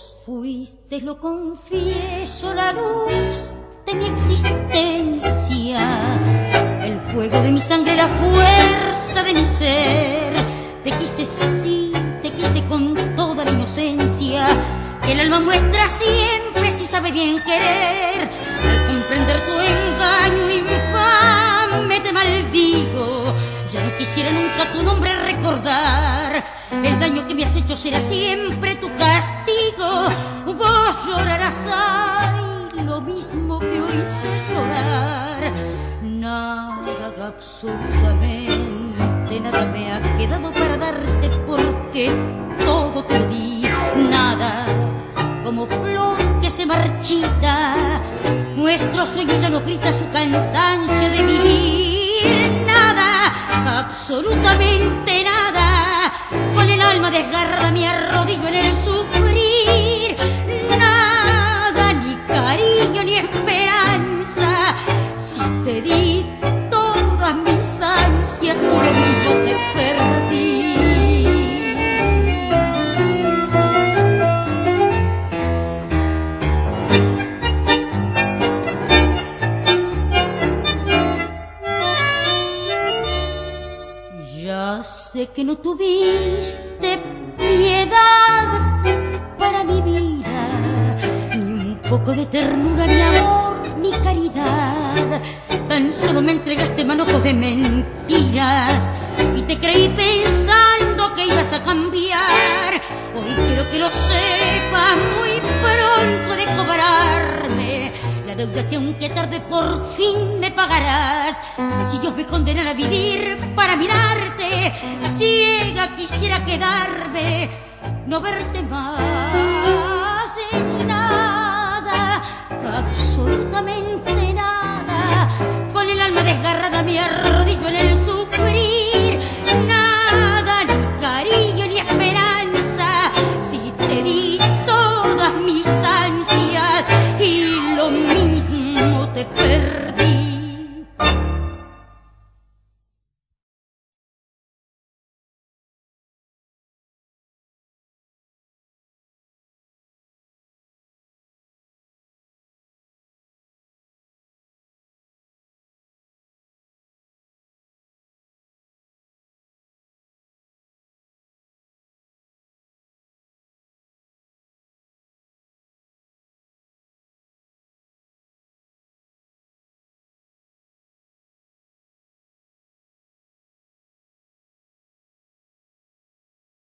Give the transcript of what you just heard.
Vos fuiste, lo confieso, la luz de mi existencia, el fuego de mi sangre, la fuerza de mi ser. Te quise, sí, te quise con toda la inocencia que el alma muestra siempre si sabe bien querer. Al comprender tu engaño infame te maldigo, ya no quisiera nunca tu nombre recordar. El daño que me has hecho será siempre tu castigo. Vos llorarás, ay, lo mismo que hoy sé llorar. Nada, absolutamente nada me ha quedado para darte, porque todo te lo di. Nada, como flor que se marchita, nuestro sueño ya nos grita su cansancio de vivir. Nada, absolutamente nada, con el alma desgarrada me arrodillo en el sufrir. Nada, ni cariño ni esperanza, si te di todas mis ansias y yo mismo te perdí. Ya sé que no tuviste piedad para mi vida, ni un poco de ternura, ni amor, ni caridad. Tan solo me entregaste manojos de mentiras y te creí pensando que ibas a cambiar. Hoy quiero que lo sepas, muy pronto de cobrarme la deuda que aunque tarde por fin me pagarás. Si Dios me condenara a vivir para mirarte, ciega quisiera quedarme, no verte más en nada, absolutamente nada. Con el alma desgarrada me arrodillo en el sufrir. Nada, ni cariño ni esperanza, si te di todas mis ansias y lo mismo te perdí.